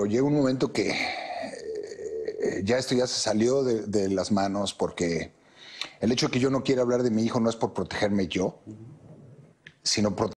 pero llega un momento que ya esto ya se salió de las manos, porque el hecho de que yo no quiera hablar de mi hijo no es por protegerme yo, sino